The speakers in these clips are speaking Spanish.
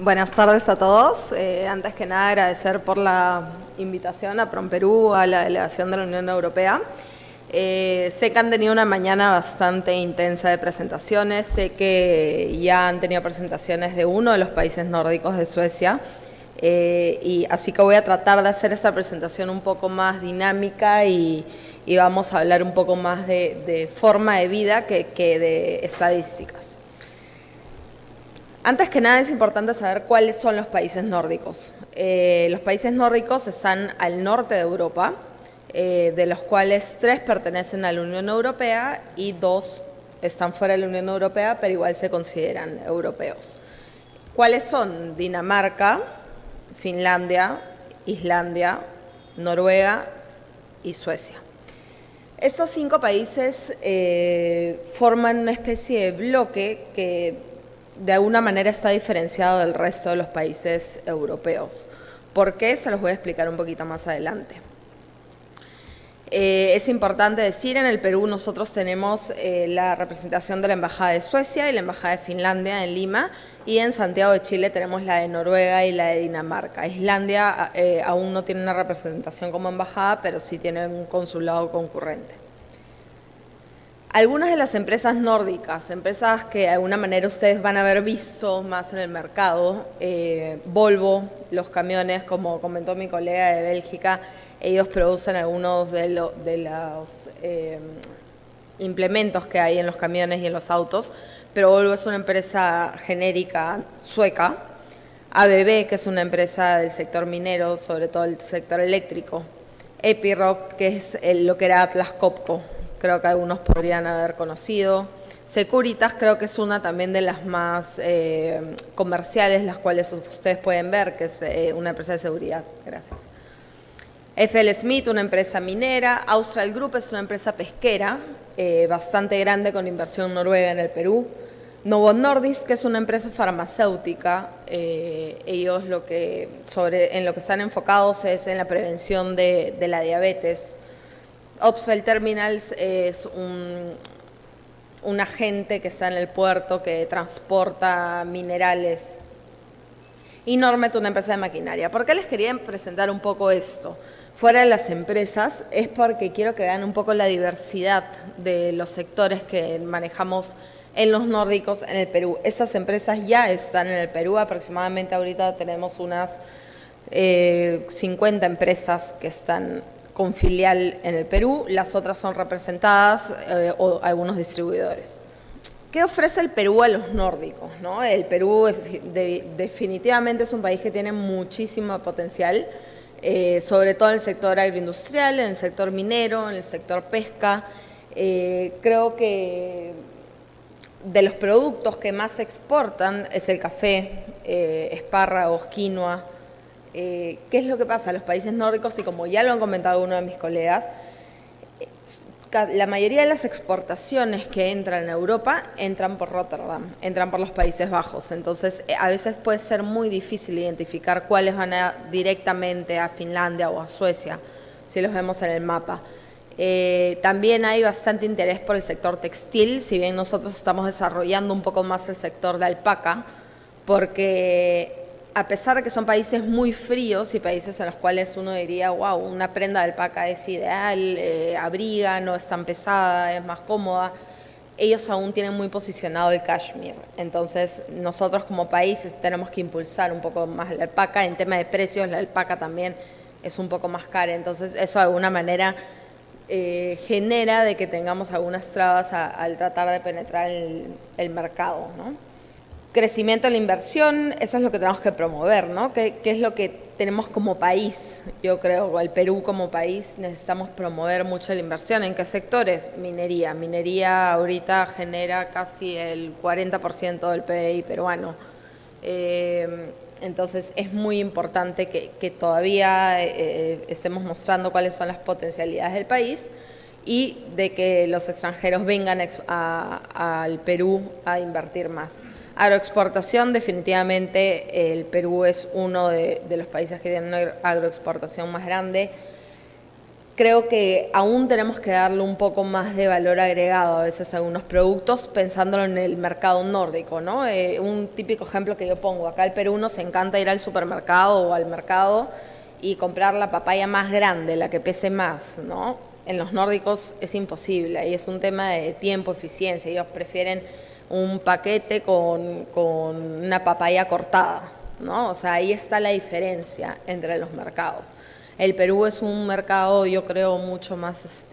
Buenas tardes a todos. Antes que nada, agradecer por la invitación a PROMPERÚ, a la delegación de la Unión Europea. Sé que han tenido una mañana bastante intensa de presentaciones, sé que ya han tenido presentaciones de uno de los países nórdicos de Suecia, y así que voy a tratar de hacer esta presentación un poco más dinámica y vamos a hablar un poco más de forma de vida que de estadísticas. Antes que nada es importante saber cuáles son los países nórdicos. Los países nórdicos están al norte de Europa, de los cuales 3 pertenecen a la Unión Europea y 2 están fuera de la Unión Europea, pero igual se consideran europeos. ¿Cuáles son? Dinamarca, Finlandia, Islandia, Noruega y Suecia. Estos 5 países forman una especie de bloque que de alguna manera está diferenciado del resto de los países europeos. ¿Por qué? Se los voy a explicar un poquito más adelante. Es importante decir, en el Perú nosotros tenemos la representación de la Embajada de Suecia y la Embajada de Finlandia en Lima, y en Santiago de Chile tenemos la de Noruega y la de Dinamarca. Islandia aún no tiene una representación como embajada, pero sí tiene un consulado concurrente. Algunas de las empresas nórdicas, empresas que de alguna manera ustedes van a haber visto más en el mercado, Volvo, los camiones, como comentó mi colega de Bélgica, ellos producen algunos de los implementos que hay en los camiones y en los autos, pero Volvo es una empresa genérica sueca. ABB, que es una empresa del sector minero, sobre todo el sector eléctrico. Epiroc, que es lo que era Atlas Copco, creo que algunos podrían haber conocido. Securitas creo que es una también de las más comerciales, las cuales ustedes pueden ver, que es una empresa de seguridad. Gracias. FL Smith, una empresa minera. Austral Group es una empresa pesquera, bastante grande, con inversión noruega en el Perú. Novo Nordisk, que es una empresa farmacéutica, ellos en lo que están enfocados es en la prevención de la diabetes. Odfjell Terminals es un agente que está en el puerto que transporta minerales. Y Normet, una empresa de maquinaria. ¿Por qué les quería presentar un poco esto? Fuera de las empresas, es porque quiero que vean un poco la diversidad de los sectores que manejamos en los nórdicos en el Perú. Esas empresas ya están en el Perú, aproximadamente ahorita tenemos unas 50 empresas que están con filial en el Perú, las otras son representadas o algunos distribuidores. ¿Qué ofrece el Perú a los nórdicos, ¿no? El Perú definitivamente es un país que tiene muchísimo potencial, sobre todo en el sector agroindustrial, en el sector minero, en el sector pesca. Creo que de los productos que más se exportan es el café, espárragos, quinoa. ¿Qué es lo que pasa? Los países nórdicos, y como ya lo han comentado uno de mis colegas, la mayoría de las exportaciones que entran en Europa entran por Rotterdam, entran por los Países Bajos. Entonces, a veces puede ser muy difícil identificar cuáles van directamente a Finlandia o a Suecia, si los vemos en el mapa. También hay bastante interés por el sector textil, si bien nosotros estamos desarrollando un poco más el sector de alpaca, porque a pesar de que son países muy fríos y países en los cuales uno diría, wow, una prenda de alpaca es ideal, abriga, no es tan pesada, es más cómoda, ellos aún tienen muy posicionado el cashmere. Entonces, nosotros como país tenemos que impulsar un poco más la alpaca. En tema de precios, la alpaca también es un poco más cara. Entonces, eso de alguna manera genera de que tengamos algunas trabas al tratar de penetrar el mercado, ¿no? Crecimiento de la inversión, eso es lo que tenemos que promover, ¿no? ¿Qué es lo que tenemos como país? Yo creo, el Perú como país necesitamos promover mucho la inversión. ¿En qué sectores? Minería. Minería ahorita genera casi el 40% del PBI peruano. Entonces es muy importante que todavía estemos mostrando cuáles son las potencialidades del país y de que los extranjeros vengan al Perú a invertir más. Agroexportación, definitivamente el Perú es uno de los países que tienen una agroexportación más grande. Creo que aún tenemos que darle un poco más de valor agregado a veces a algunos productos, pensándolo en el mercado nórdico, ¿no? Un típico ejemplo que yo pongo, acá en Perú nos encanta ir al supermercado o al mercado y comprar la papaya más grande, la que pese más, ¿no? En los nórdicos es imposible, y es un tema de tiempo, eficiencia, ellos prefieren un paquete con una papaya cortada, ¿no? O sea, ahí está la diferencia entre los mercados. El Perú es un mercado, yo creo, mucho más,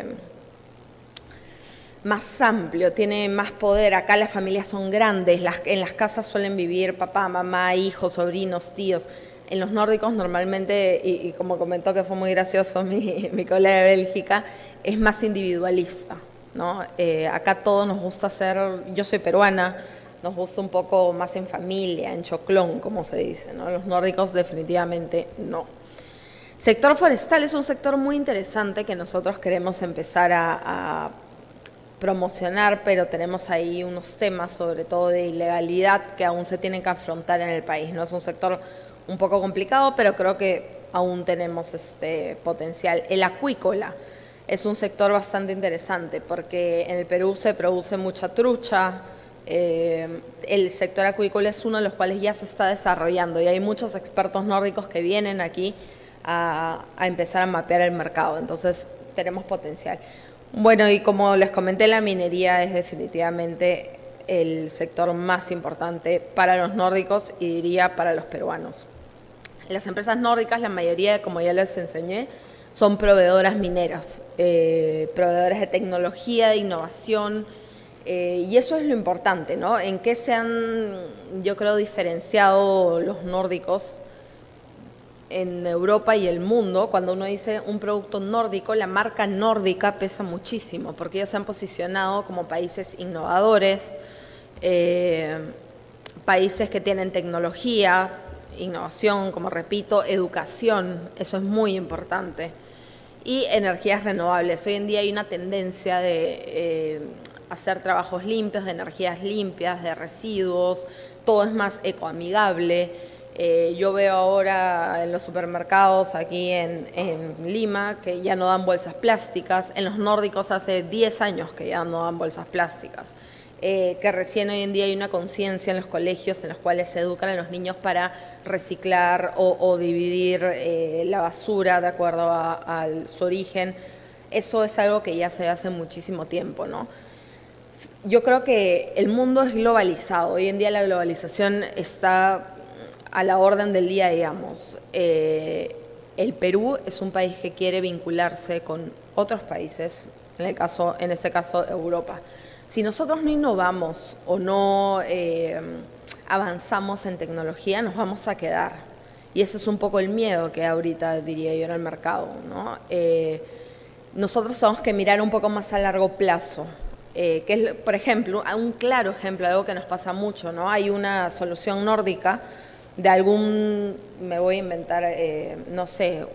más amplio, tiene más poder. Acá las familias son grandes, en las casas suelen vivir papá, mamá, hijos, sobrinos, tíos. En los nórdicos normalmente, y como comentó que fue muy gracioso mi colega de Bélgica, es más individualista, ¿no? Acá todos nos gusta hacer, yo soy peruana, nos gusta un poco más en familia, en choclón, como se dice, ¿no? Los nórdicos definitivamente no. Sector forestal es un sector muy interesante que nosotros queremos empezar a promocionar, pero tenemos ahí unos temas, sobre todo de ilegalidad, que aún se tienen que afrontar en el país, ¿no? Es un sector un poco complicado, pero creo que aún tenemos potencial. El acuícola es un sector bastante interesante porque en el Perú se produce mucha trucha. El sector acuícola es uno de los cuales ya se está desarrollando y hay muchos expertos nórdicos que vienen aquí a empezar a mapear el mercado, entonces tenemos potencial. Bueno, y como les comenté, la minería es definitivamente el sector más importante para los nórdicos y diría para los peruanos. Las empresas nórdicas, la mayoría, como ya les enseñé, son proveedoras mineras, proveedoras de tecnología, de innovación, y eso es lo importante, ¿no? En qué se han, yo creo, diferenciado los nórdicos en Europa y el mundo. Cuando uno dice un producto nórdico, la marca nórdica pesa muchísimo, porque ellos se han posicionado como países innovadores, países que tienen tecnología, innovación, como repito, educación, eso es muy importante, y energías renovables. Hoy en día hay una tendencia de hacer trabajos limpios, de energías limpias, de residuos, todo es más ecoamigable. Yo veo ahora en los supermercados aquí en Lima que ya no dan bolsas plásticas. En los nórdicos hace 10 años que ya no dan bolsas plásticas. Que recién hoy en día hay una conciencia en los colegios en los cuales se educan a los niños para reciclar o dividir la basura de acuerdo a su origen. Eso es algo que ya se ve hace muchísimo tiempo, ¿no? Yo creo que el mundo es globalizado. Hoy en día la globalización está a la orden del día, digamos. El Perú es un país que quiere vincularse con otros países, en este caso Europa. Si nosotros no innovamos o no avanzamos en tecnología, nos vamos a quedar. Y ese es un poco el miedo que ahorita, diría yo, en el mercado, ¿no? Nosotros tenemos que mirar un poco más a largo plazo. Que es, por ejemplo, un claro ejemplo, algo que nos pasa mucho, ¿no? Hay una solución nórdica de algún, me voy a inventar, no sé,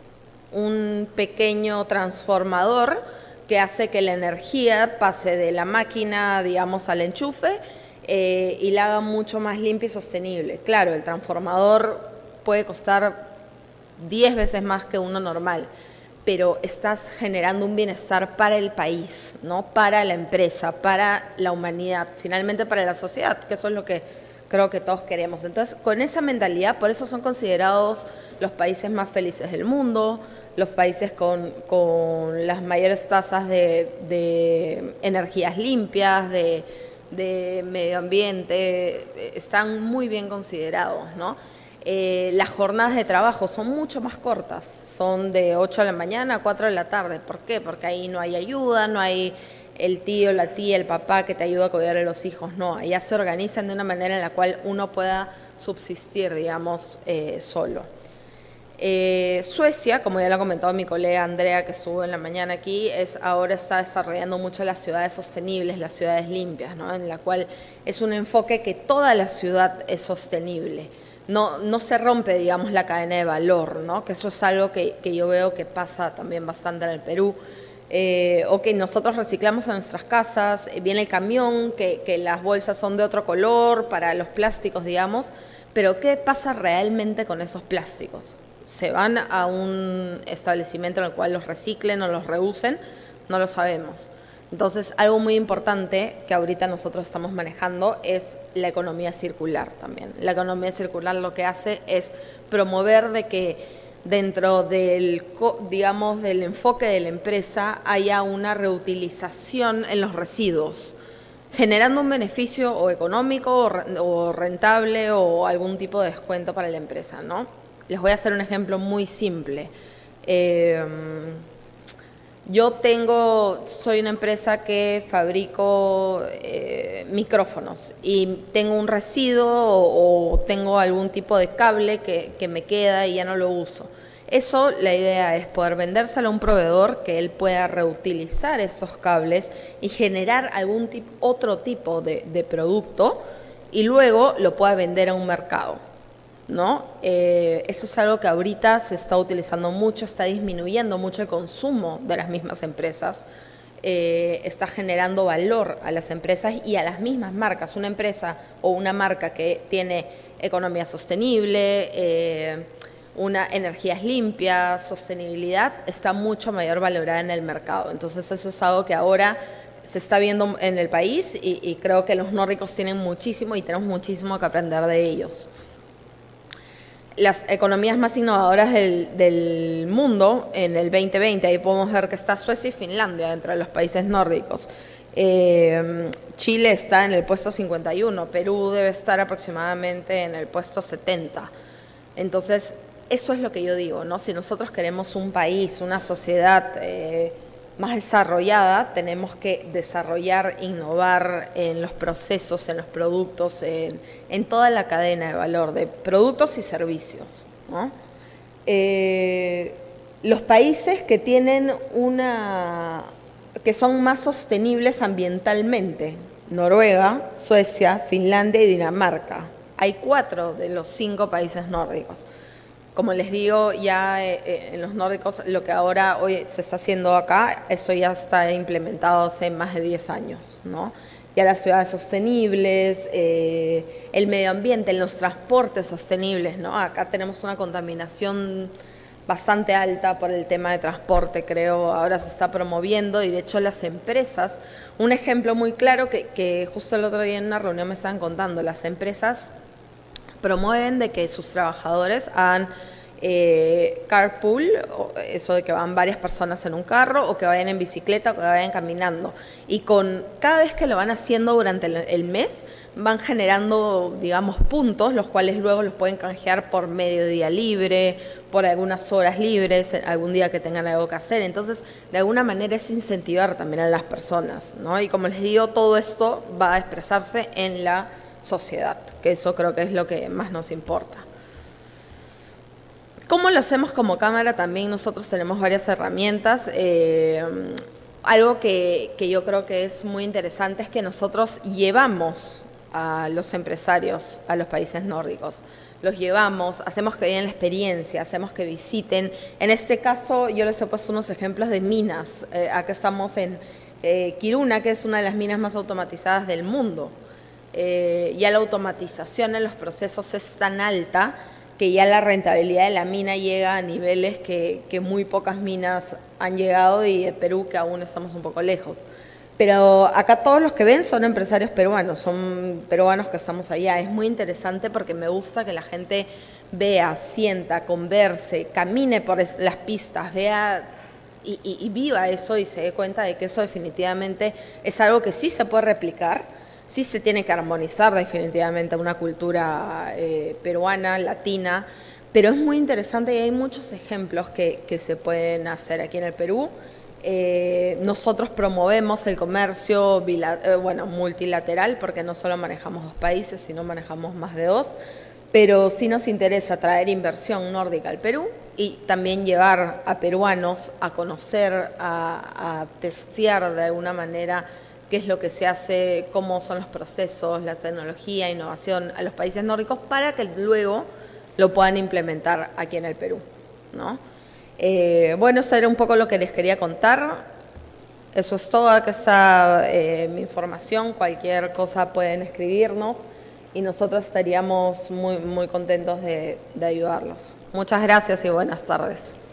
un pequeño transformador que hace que la energía pase de la máquina, digamos, al enchufe y la haga mucho más limpia y sostenible. Claro, el transformador puede costar 10 veces más que uno normal, pero estás generando un bienestar para el país, ¿no? Para la empresa, para la humanidad, finalmente para la sociedad, que eso es lo que creo que todos queremos. Entonces, con esa mentalidad, por eso son considerados los países más felices del mundo, los países con las mayores tasas de energías limpias, de medio ambiente, están muy bien considerados, ¿no? Las jornadas de trabajo son mucho más cortas, son de 8 de la mañana a 4 de la tarde. ¿Por qué? Porque ahí no hay ayuda, no hay el tío, la tía, el papá que te ayuda a cuidar a los hijos, no, allá se organizan de una manera en la cual uno pueda subsistir, digamos, solo. Suecia, como ya lo ha comentado mi colega Andrea, que estuvo en la mañana aquí, ahora está desarrollando mucho las ciudades sostenibles, las ciudades limpias, ¿no? En la cual es un enfoque que toda la ciudad es sostenible. No se rompe, digamos, la cadena de valor, ¿no? Que eso es algo que yo veo que pasa también bastante en el Perú. Ok, nosotros reciclamos en nuestras casas, viene el camión, que las bolsas son de otro color para los plásticos, digamos, pero ¿qué pasa realmente con esos plásticos? ¿Se van a un establecimiento en el cual los reciclen o los reusen? No lo sabemos. Entonces, algo muy importante que ahorita nosotros estamos manejando es la economía circular también. La economía circular lo que hace es promover de que dentro del, digamos, del enfoque de la empresa haya una reutilización en los residuos, generando un beneficio o económico o rentable o algún tipo de descuento para la empresa, ¿no? Les voy a hacer un ejemplo muy simple. Soy una empresa que fabrico micrófonos y tengo un residuo o tengo algún tipo de cable que me queda y ya no lo uso. Eso, la idea es poder vendérselo a un proveedor que él pueda reutilizar esos cables y generar otro tipo de producto y luego lo pueda vender a un mercado, ¿no? Eso es algo que ahorita se está utilizando mucho, está disminuyendo mucho el consumo de las mismas empresas, está generando valor a las empresas y a las mismas marcas. Una empresa o una marca que tiene economía sostenible, energías limpias, sostenibilidad, está mucho mayor valorada en el mercado. Entonces eso es algo que ahora se está viendo en el país y creo que los nórdicos tienen muchísimo y tenemos muchísimo que aprender de ellos. Las economías más innovadoras del mundo en el 2020, ahí podemos ver que está Suecia y Finlandia entre los países nórdicos. Chile está en el puesto 51, Perú debe estar aproximadamente en el puesto 70. Entonces, eso es lo que yo digo, ¿no? Si nosotros queremos un país, una sociedad más desarrollada, tenemos que desarrollar, innovar en los procesos, en los productos, en toda la cadena de valor de productos y servicios, ¿no? Los países que tienen que son más sostenibles ambientalmente, Noruega, Suecia, Finlandia y Dinamarca. Hay 4 de los 5 países nórdicos. Como les digo, ya en los nórdicos, lo que ahora hoy se está haciendo acá, eso ya está implementado hace más de 10 años, ¿no? Ya las ciudades sostenibles, el medio ambiente, los transportes sostenibles, ¿no? Acá tenemos una contaminación bastante alta por el tema de transporte, creo, ahora se está promoviendo y de hecho las empresas, un ejemplo muy claro que justo el otro día en una reunión me estaban contando, las empresas promueven de que sus trabajadores hagan carpool, eso de que van varias personas en un carro o que vayan en bicicleta o que vayan caminando. Y cada vez que lo van haciendo durante el mes, van generando, digamos, puntos, los cuales luego los pueden canjear por medio día libre, por algunas horas libres, algún día que tengan algo que hacer. Entonces, de alguna manera es incentivar también a las personas, ¿no? Y como les digo, todo esto va a expresarse en la sociedad, que eso creo que es lo que más nos importa. ¿Cómo lo hacemos como cámara? También nosotros tenemos varias herramientas. Algo que yo creo que es muy interesante es que nosotros llevamos a los empresarios a los países nórdicos. Los llevamos, hacemos que vean la experiencia, hacemos que visiten. En este caso yo les he puesto unos ejemplos de minas. Acá estamos en Kiruna, que es una de las minas más automatizadas del mundo. Ya la automatización en los procesos es tan alta que ya la rentabilidad de la mina llega a niveles que muy pocas minas han llegado y en Perú que aún estamos un poco lejos. Pero acá todos los que ven son empresarios peruanos, son peruanos que estamos allá. Es muy interesante porque me gusta que la gente vea, sienta, converse, camine por las pistas, vea y viva eso y se dé cuenta de que eso definitivamente es algo que sí se puede replicar. Sí se tiene que armonizar definitivamente una cultura peruana, latina, pero es muy interesante y hay muchos ejemplos que se pueden hacer aquí en el Perú. Nosotros promovemos el comercio multilateral porque no solo manejamos 2 países, sino manejamos más de 2, pero sí nos interesa traer inversión nórdica al Perú y también llevar a peruanos a conocer, a testear de alguna manera qué es lo que se hace, cómo son los procesos, la tecnología, innovación a los países nórdicos para que luego lo puedan implementar aquí en el Perú, ¿no? Bueno, eso era un poco lo que les quería contar. Eso es todo, acá está mi información, cualquier cosa pueden escribirnos y nosotros estaríamos muy, muy contentos de ayudarlos. Muchas gracias y buenas tardes.